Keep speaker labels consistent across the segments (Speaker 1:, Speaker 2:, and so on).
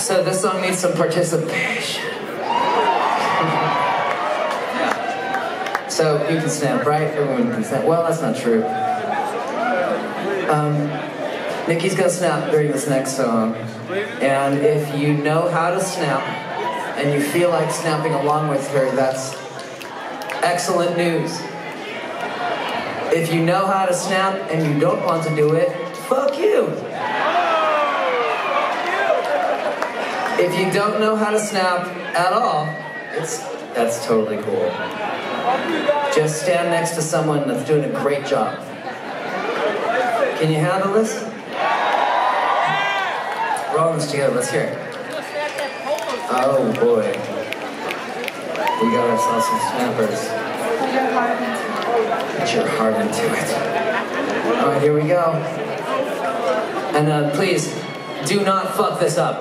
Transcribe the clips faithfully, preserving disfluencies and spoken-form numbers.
Speaker 1: So this song needs some participation. So you can snap, right? Everyone can snap. Well, that's not true. Um, Nikki's gonna snap during this next song. And if you know how to snap, and you feel like snapping along with her, that's excellent news. If you know how to snap and you don't want to do it, fuck you. If you don't know how to snap at all, it's that's totally cool. Just stand next to someone that's doing a great job. Can you handle this? We're all in this together, let's hear it. Oh boy. We got ourselves some snappers. Put your heart into it. Alright, here we go. And uh, please, do not fuck this up.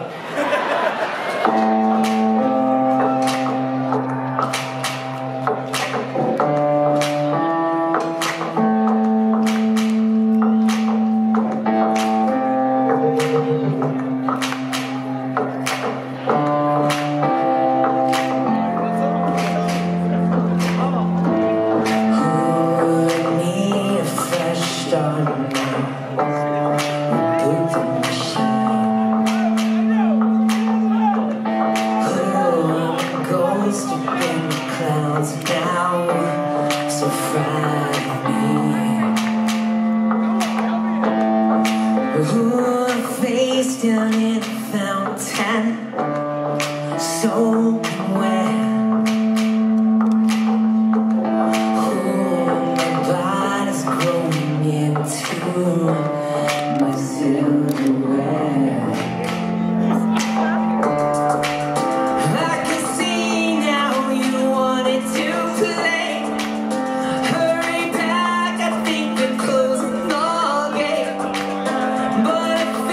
Speaker 2: Face down in a fountain, so wet. Oh, my body's growing into my silhouette. I can see now you wanted to play. Hurry back, I think they're closing the gate. But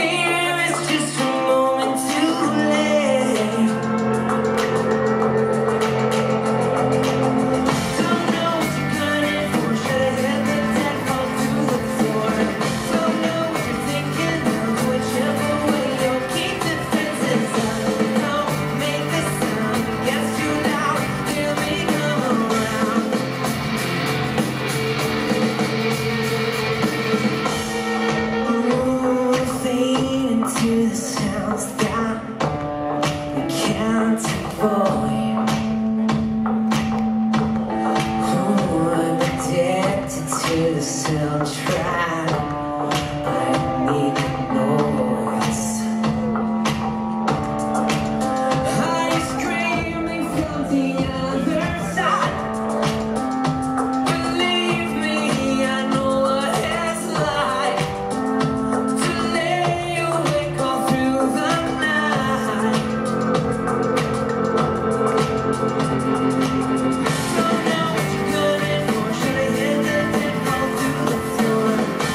Speaker 2: to the sounds that we can't avoid. Oh, I'm addicted to the soundtrack. I need the noise. Are you screaming from the other side? Believe me, I know what it's like. Don't know what you're good for. Should I hit the dead fall through the floor?